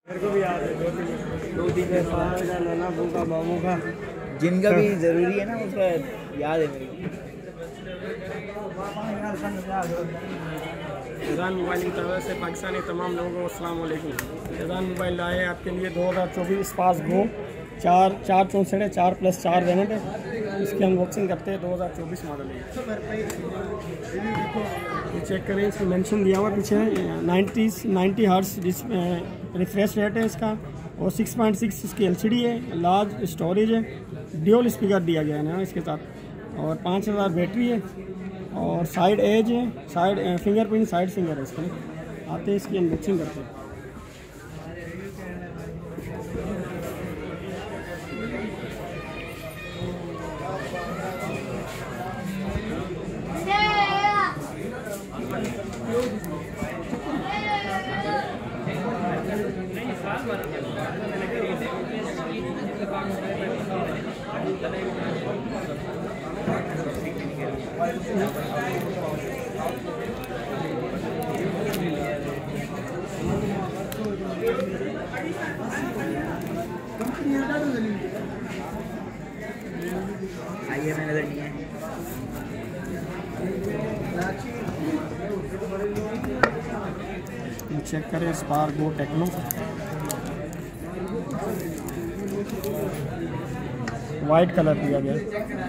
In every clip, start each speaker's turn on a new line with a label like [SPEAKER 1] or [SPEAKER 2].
[SPEAKER 1] मेरे को भी याद है दो तीन लेना भूखा मामू का
[SPEAKER 2] जिनका भी ज़रूरी है ना उसका याद है मेरे को।
[SPEAKER 1] फैज़ान मोबाइल की तरफ से पाकिस्तानी तमाम लोगों को अस्सलाम वालेकुम। फैज़ान मोबाइल लाए हैं आपके लिए 2024 पास गो 4/64 वेरिएंट है। इसकी अनबॉक्सिंग करते हैं। 2024 मॉडल है। ये चेक करें, इसमें मेंशन दिया हुआ पीछे 90 हर्ट्ज रिफ्रेश रेट है इसका और 6.6 इसकी LCD है, लार्ज स्टोरेज है, ड्यूल स्पीकर दिया गया है ना इसके साथ और 5000 बैटरी है और साइड एज है, साइड फिंगरप्रिंट साइड फिंगर है इसके। आते हैं इसकी अनबॉक्सिंग करते हैं।
[SPEAKER 2] आइए मैं नजर नहीं है।
[SPEAKER 1] चेक करें Spark Go Tecno white colour दिया गया।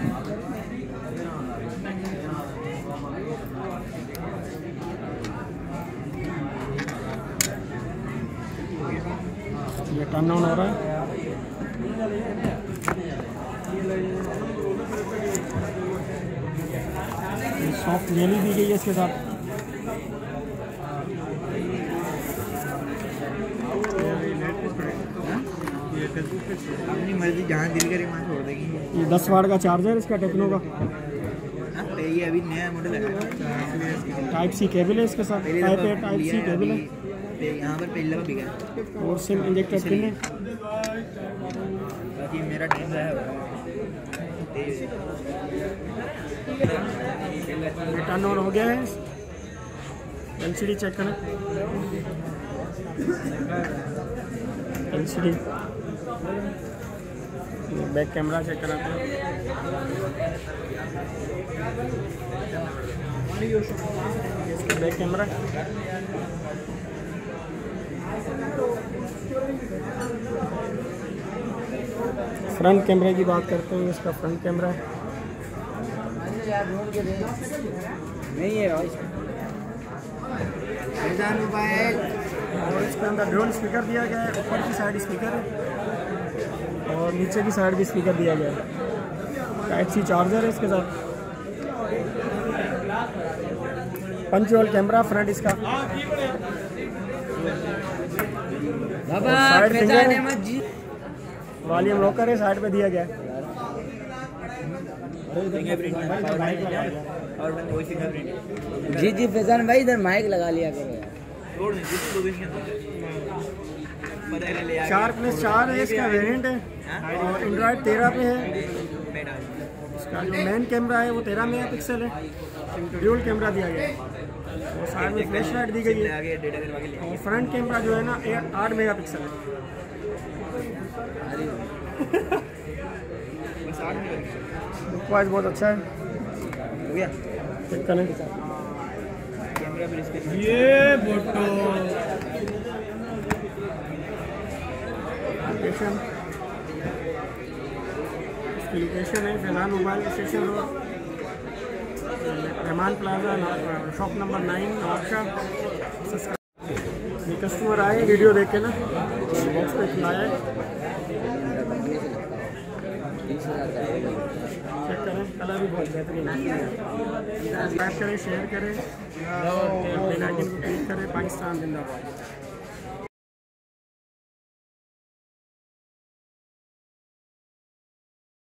[SPEAKER 1] ये टर्न ऑन हो रहा है। सॉफ्ट जेली दी गई है इसके साथ।
[SPEAKER 2] अपनी मर्जी जहाँ दिल करे वहाँ छोड़ देगी।
[SPEAKER 1] ये 10 वाट का चार्जर इसका टेक्नो का।
[SPEAKER 2] तो ये अभी नया मॉडल है।
[SPEAKER 1] टाइप सी केबल है इसके साथ। टाइप सी केबल है।
[SPEAKER 2] यहाँ पर पहले भी गया
[SPEAKER 1] और सिम इंजेक्टर पिन है।
[SPEAKER 2] बाकी मेरा टाइम है
[SPEAKER 1] टर्न ऑन हो गया है। LCD चेक करें। LCD बैक कैमरा चेक कराते हैं। इसका बैक कैमरा फ्रंट कैमरे की बात करते हैं। इसका फ्रंट कैमरा है
[SPEAKER 2] नहीं है मोबाइल
[SPEAKER 1] और इसके अंदर ड्यूल स्पीकर दिया गया है। ऊपर की साइड स्पीकर है और नीचे की साइड भी स्पीकर दिया गया है। टाइप सी चार्जर है इसके साथ। पंच होल कैमरा फ्रंट इसका। साइड फिंगर वॉल्यूम लॉकर है साइड पे दिया गया है।
[SPEAKER 2] जी जी फैजान भाई इधर माइक लगा लिया करो।
[SPEAKER 1] 4+4 है इसका वेरिएंट है और एंड्रॉयड 13 पे है। इसका जो मेन कैमरा है वो 13 मेगापिक्सल है। ड्यूल कैमरा दिया गया है और साइड में फ्लैश लाइट दी गई है और फ्रंट कैमरा जो है ना 8 मेगापिक्सल है। लुक वाइज बहुत अच्छा है।
[SPEAKER 2] हो गया
[SPEAKER 1] चेक करें ये फोटो लोकेशन। इसकी लोकेशन है Faizan mobile station road, Rehman plaza, shop number 9 Nawabshah. ये कस्टमर आए वीडियो देख के ना बॉक्स पे खिलाया है। चेक करें कलर भी बहुत बेहतरीन है। सब्सक्राइब करें, शेयर करें, बेल आइकन को क्लिक करें। पाकिस्तान जिंदाबाद।